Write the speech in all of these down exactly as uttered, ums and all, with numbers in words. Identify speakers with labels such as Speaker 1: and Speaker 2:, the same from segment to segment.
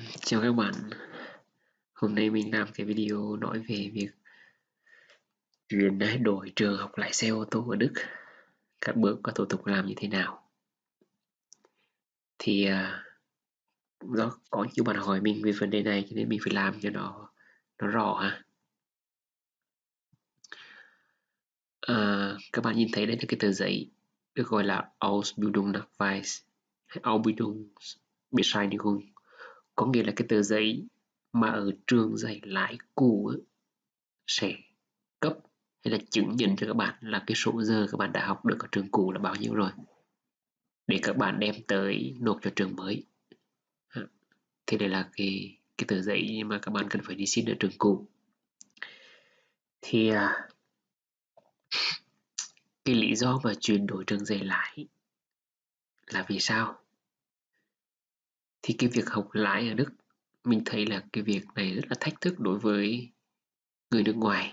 Speaker 1: Chào các bạn, hôm nay mình làm cái video nói về việc chuyển đổi trường học lái xe ô tô ở Đức, các bước và thủ tục làm như thế nào. Thì à, do có nhiều bạn hỏi mình về vấn đề này cho nên mình phải làm cho nó nó rõ ha. À, các bạn nhìn thấy đây là cái tờ giấy được gọi là Ausbildungsnachweis hay Ausbildungsbescheinigung, có nghĩa là cái tờ giấy mà ở trường dạy lái cũ ấy, sẽ cấp hay là chứng nhận cho các bạn là cái số giờ các bạn đã học được ở trường cũ là bao nhiêu rồi, để các bạn đem tới nộp cho trường mới. Thì đây là cái cái tờ giấy mà các bạn cần phải đi xin ở trường cũ. Thì à, cái lý do mà chuyển đổi trường dạy lái là vì sao? Thì cái việc học lái ở Đức, mình thấy là cái việc này rất là thách thức đối với người nước ngoài.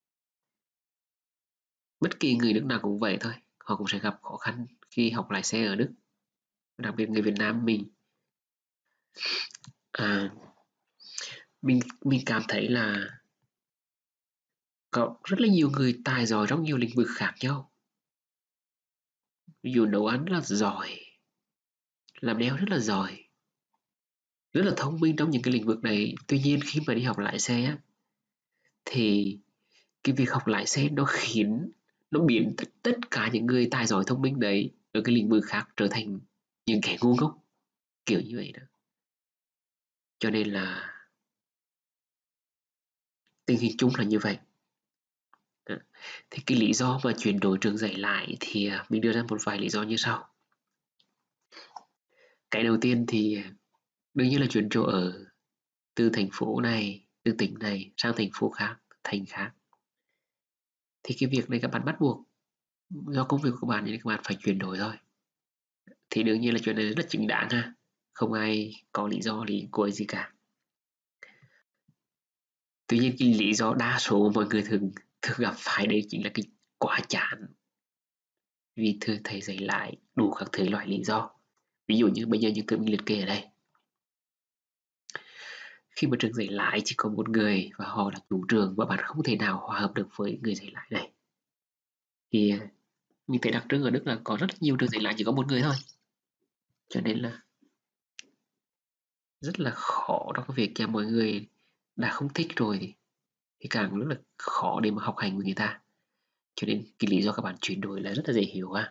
Speaker 1: Bất kỳ người nước nào cũng vậy thôi, họ cũng sẽ gặp khó khăn khi học lái xe ở Đức, đặc biệt người Việt Nam mình. À, mình mình cảm thấy là có rất là nhiều người tài giỏi trong nhiều lĩnh vực khác nhau. Ví dụ nấu ăn rất là giỏi, làm nail rất là giỏi, rất là thông minh trong những cái lĩnh vực này. Tuy nhiên khi mà đi học lái xe á, thì cái việc học lái xe nó khiến nó biến tất, tất cả những người tài giỏi thông minh đấy ở cái lĩnh vực khác trở thành những kẻ ngu ngốc, kiểu như vậy đó. Cho nên là tình hình chung là như vậy. Thì cái lý do mà chuyển đổi trường dạy lại thì mình đưa ra một vài lý do như sau. Cái đầu tiên thì đương nhiên là chuyển chỗ ở từ thành phố này, từ tỉnh này sang thành phố khác, thành khác. Thì cái việc này các bạn bắt buộc, do công việc của các bạn nên các bạn phải chuyển đổi thôi. Thì đương nhiên là chuyện này rất là chính đáng ha, không ai có lý do lý cối gì cả. Tuy nhiên cái lý do đa số mọi người thường thường gặp phải đây chính là cái quá chán, vì thường thầy dạy lại đủ các thể loại lý do. Ví dụ như bây giờ những thứ mình liệt kê ở đây. Khi mà trường dạy lại chỉ có một người và họ là chủ trường, và bạn không thể nào hòa hợp được với người dạy lại này. Thì mình thấy đặc trưng ở Đức là có rất nhiều trường dạy lại chỉ có một người thôi, cho nên là rất là khó trong cái việc cho mọi người đã không thích rồi thì, thì càng rất là khó để mà học hành với người ta. Cho nên cái lý do các bạn chuyển đổi là rất là dễ hiểu ha.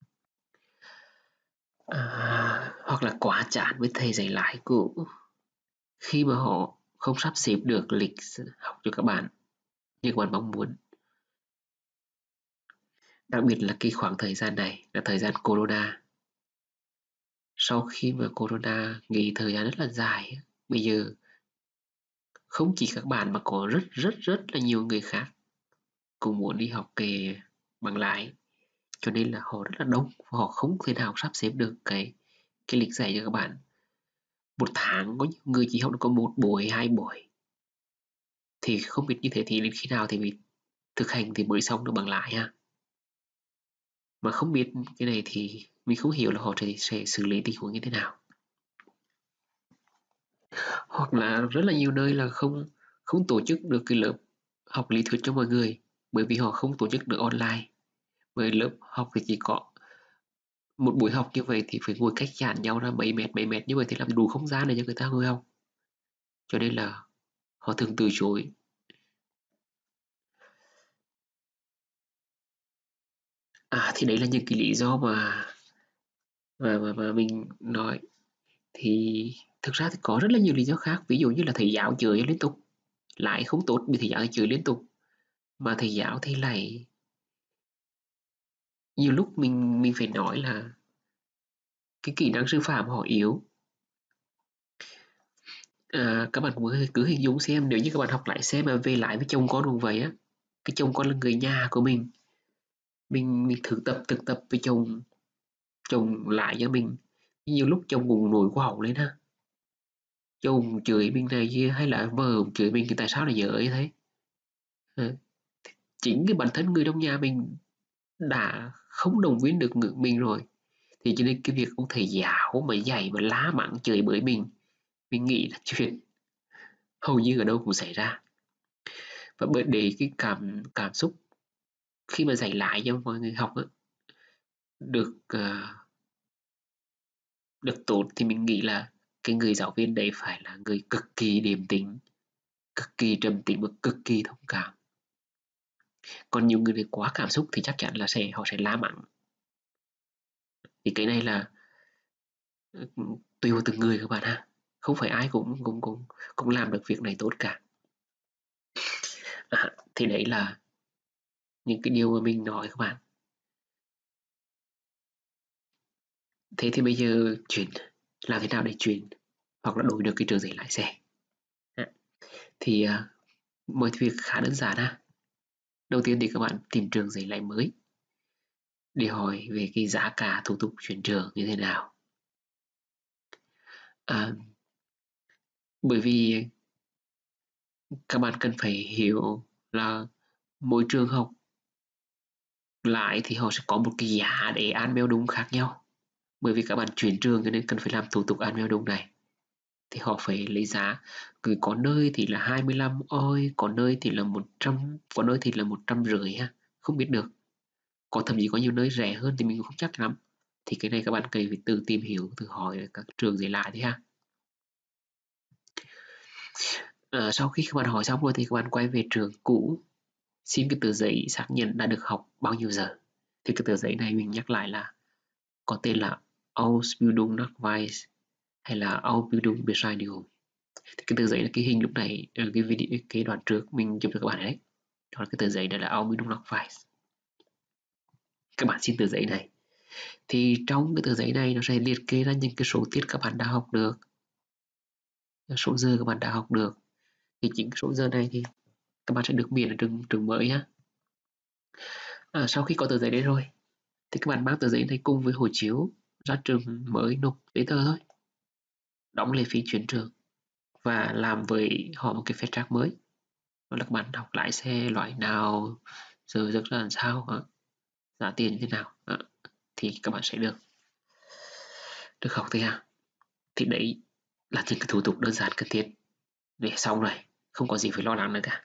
Speaker 1: À, hoặc là quá chán với thầy dạy lại cũ khi mà họ không sắp xếp được lịch học cho các bạn như các bạn mong muốn. Đặc biệt là cái khoảng thời gian này là thời gian Corona. Sau khi mà Corona nghỉ thời gian rất là dài, bây giờ không chỉ các bạn mà có rất rất rất là nhiều người khác cũng muốn đi học nghề bằng lái, cho nên là họ rất là đông và họ không thể nào sắp xếp được cái cái lịch dạy cho các bạn. Một tháng có nhiều người chỉ học được có một buổi, hai buổi. Thì không biết như thế thì đến khi nào thì mình thực hành thì mới xong được bằng lái ha. Mà không biết cái này thì mình không hiểu là họ sẽ, sẽ xử lý tình huống như thế nào. Hoặc là rất là nhiều nơi là không không tổ chức được cái lớp học lý thuyết cho mọi người, bởi vì họ không tổ chức được online. Bởi lớp học thì chỉ có một buổi học như vậy thì phải ngồi cách giãn nhau ra mấy mét mấy mét, như vậy thì làm đủ không gian để cho người ta ngồi học, cho nên là họ thường từ chối. À thì đấy là những cái lý do mà mà mà, mà mình nói. Thì thực ra thì có rất là nhiều lý do khác, ví dụ như là thầy giáo chửi liên tục, lại không tốt bị thầy giáo chửi liên tục, mà thầy giáo thì lại nhiều lúc mình mình phải nói là cái kỹ năng sư phạm họ yếu. À, các bạn cũng cứ hình dung xem, nếu như các bạn học lái xe mà về lái với chồng con cũng vậy á, cái chồng con là người nhà của mình, mình mình thực tập thực tập với chồng chồng lại cho mình, nhiều lúc chồng cũng nổi quạo lên ha, chồng chửi mình này kia, hay là vợ chửi mình thì tại sao lại dở như thế. À, chính cái bản thân người trong nhà mình đã không đồng viên được ngược mình rồi, thì cho nên cái việc ông thầy giáo mà dạy mà lá mắng chửi bới mình mình nghĩ là chuyện hầu như ở đâu cũng xảy ra. Và bởi để cái cảm cảm xúc khi mà dạy lại cho mọi người học á, được uh, được tốt thì mình nghĩ là cái người giáo viên đấy phải là người cực kỳ điềm tĩnh, cực kỳ trầm tĩnh và cực kỳ thông cảm. Còn nhiều người này quá cảm xúc thì chắc chắn là sẽ họ sẽ la mắng. Thì cái này là tùy vào từng người các bạn ha, không phải ai cũng cũng cũng cũng làm được việc này tốt cả. À, thì đấy là những cái điều mà mình nói các bạn. Thế thì bây giờ chuyển làm thế nào để chuyển hoặc là đổi được cái trường giấy lái xe? À, thì uh, mọi việc khá đơn giản ha. Đầu tiên thì các bạn tìm trường giấy lái mới để hỏi về cái giá cả thủ tục chuyển trường như thế nào. À, bởi vì các bạn cần phải hiểu là mỗi trường học lại thì họ sẽ có một cái giá để an mail đúng khác nhau. Bởi vì các bạn chuyển trường cho nên cần phải làm thủ tục an mail đúng này. Thì họ phải lấy giá, cứ có nơi thì là hai mươi lăm ôi, có nơi thì là một trăm, có nơi thì là một trăm rưỡi ha, không biết được. Có thậm chí có nhiều nơi rẻ hơn thì mình cũng không chắc lắm. Thì cái này các bạn cần phải tự tìm hiểu, tự hỏi các trường giấy lại thế ha. À, sau khi các bạn hỏi xong rồi thì các bạn quay về trường cũ, xin cái tờ giấy xác nhận đã được học bao nhiêu giờ. Thì cái tờ giấy này mình nhắc lại là có tên là Ausbildung Nachweis hay là Ausbildung Bescheinigung. Thì cái tờ giấy là cái hình lúc này, cái video, cái đoạn trước mình chụp cho các bạn đấy. Đó là cái tờ giấy đó là Ausbildung Nachweis. Các bạn xin tờ giấy này. Thì trong cái tờ giấy này nó sẽ liệt kê ra những cái số tiết các bạn đã học được, số giờ các bạn đã học được. Thì những số giờ này thì các bạn sẽ được miễn ở trường trường mới ha. À, sau khi có tờ giấy đấy rồi thì các bạn mang tờ giấy này cùng với hộ chiếu ra trường mới nộp giấy tờ thôi, đóng lệ phí chuyển trường và làm với họ một cái phép trắc mới. Đó là các bạn học lái xe loại nào, giờ giấc ra làm sao, à, giá tiền như thế nào, à, thì các bạn sẽ được được học thôi ha. Thì đấy là những cái thủ tục đơn giản cần thiết để xong rồi, không có gì phải lo lắng nữa cả.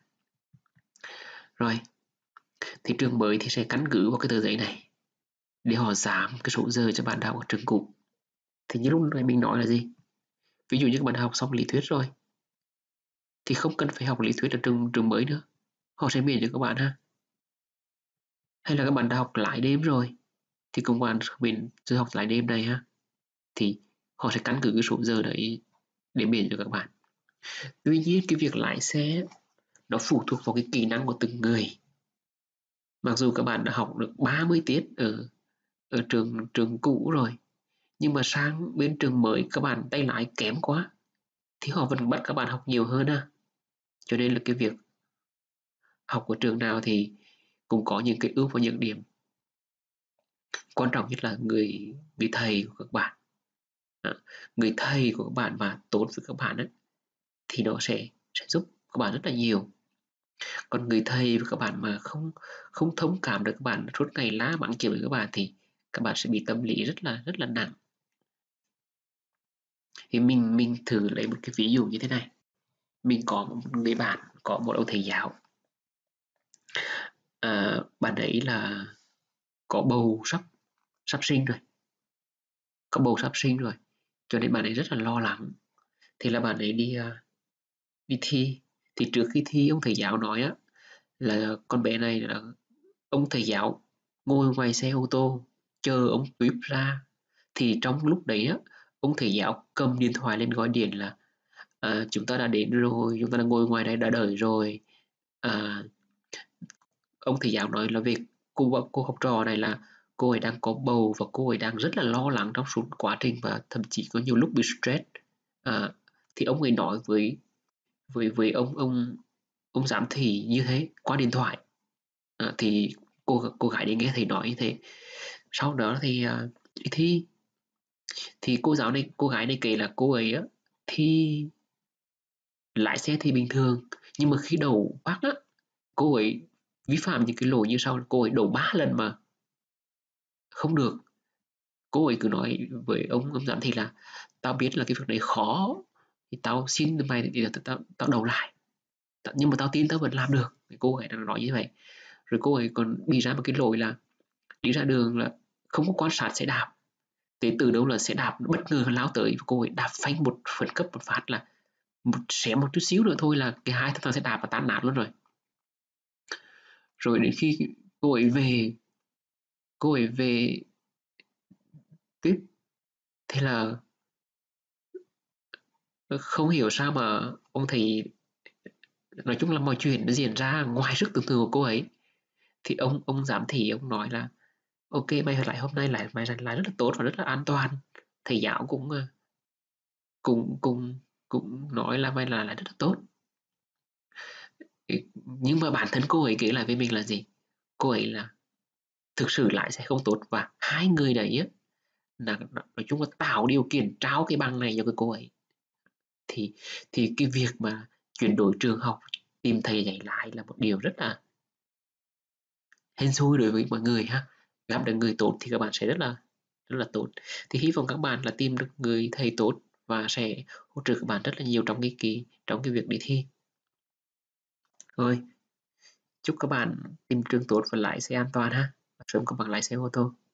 Speaker 1: Rồi, thì trường mới thì sẽ căn cứ vào cái tờ giấy này để họ giảm cái số giờ cho bạn đã học ở trường cũ. Thì như lúc này mình nói là gì? Ví dụ như các bạn học xong lý thuyết rồi thì không cần phải học lý thuyết ở trường trường mới nữa, họ sẽ miễn cho các bạn ha. Hay là các bạn đã học lại đêm rồi thì công bạn miễn giờ học lại đêm này ha, thì họ sẽ căn cứ cái số giờ đấy để miễn cho các bạn. Tuy nhiên cái việc lái xe nó phụ thuộc vào cái kỹ năng của từng người. Mặc dù các bạn đã học được ba mươi tiết ở ở trường trường cũ rồi, nhưng mà sang bên trường mới các bạn tay lái kém quá thì họ vẫn bắt các bạn học nhiều hơn ha. Cho nên là cái việc học của trường nào thì cũng có những cái ưu và nhược điểm. Quan trọng nhất là người người thầy của các bạn, à, người thầy của các bạn mà tốt với các bạn ấy, thì nó sẽ sẽ giúp các bạn rất là nhiều. Còn người thầy của các bạn mà không không thông cảm được các bạn, suốt ngày la mắng chửi các bạn thì các bạn sẽ bị tâm lý rất là rất là nặng. Thì mình mình thử lấy một cái ví dụ như thế này. Mình có một người bạn, có một ông thầy giáo. À, bạn ấy là có bầu sắp sắp sinh rồi, có bầu sắp sinh rồi, cho nên bạn ấy rất là lo lắng. Thì là bạn ấy đi uh, đi thi. Thì trước khi thi ông thầy giáo nói á là con bé này là ông thầy giáo ngồi ngoài xe ô tô chờ ông Tuyếp ra. Thì trong lúc đấy á, ông thầy giáo cầm điện thoại lên gọi điện là à, chúng ta đã đến rồi, chúng ta đang ngồi ngoài đây đã đợi rồi. À, ông thầy giáo nói là việc cô cô học trò này là cô ấy đang có bầu và cô ấy đang rất là lo lắng trong suốt quá trình và thậm chí có nhiều lúc bị stress. À, thì ông ấy nói với với với ông ông ông giám thị như thế qua điện thoại. À, thì cô cô gái đấy nghe thầy nói như thế. Sau đó thì uh, đi thi. Thì cô giáo này cô gái này kể là cô ấy á thi lái xe thì bình thường, nhưng mà khi đậu bác á, cô ấy vi phạm những cái lỗi như sau. Cô ấy đậu ba lần mà không được. Cô ấy cứ nói với ông ông giám thị là tao biết là cái việc này khó, thì tao xin mày để tao, tao, tao đầu lại, nhưng mà tao tin tao vẫn làm được. Thì cô ấy đang nói như vậy. Rồi cô ấy còn bị ra một cái lỗi là đi ra đường là không có quan sát xe đạp, thế từ đâu là xe đạp bất ngờ lao tới và cô ấy đạp phanh một phần cấp một phát là một xé một chút xíu nữa thôi là cái hai thằng xe đạp và tan nát luôn rồi. Rồi đến khi cô ấy về cô ấy về tiếp, thế là không hiểu sao mà ông thầy, nói chung là mọi chuyện nó diễn ra ngoài sức tưởng tượng của cô ấy. Thì ông ông giám thị ông nói là ok, mày lại hôm nay lại mày lại rất là tốt và rất là an toàn. Thầy giáo cũng ờ, cũng cũng cũng nói là mày là lại rất là tốt. Nhưng mà bản thân cô ấy kể lại với mình là gì, cô ấy là thực sự lại sẽ không tốt, và hai người đấy á là nói chung là tạo điều kiện trao cái bằng này cho cái cô ấy. thì thì cái việc mà chuyển đổi trường học, tìm thầy dạy lại là một điều rất là hên xui đối với mọi người ha. Gặp được người tốt thì các bạn sẽ rất là rất là tốt. Thì hy vọng các bạn là tìm được người thầy tốt và sẽ hỗ trợ các bạn rất là nhiều trong cái kỳ trong cái việc đi thi. Rồi, chúc các bạn tìm trường tốt và lái xe an toàn ha, sớm có bằng lái xe ô tô.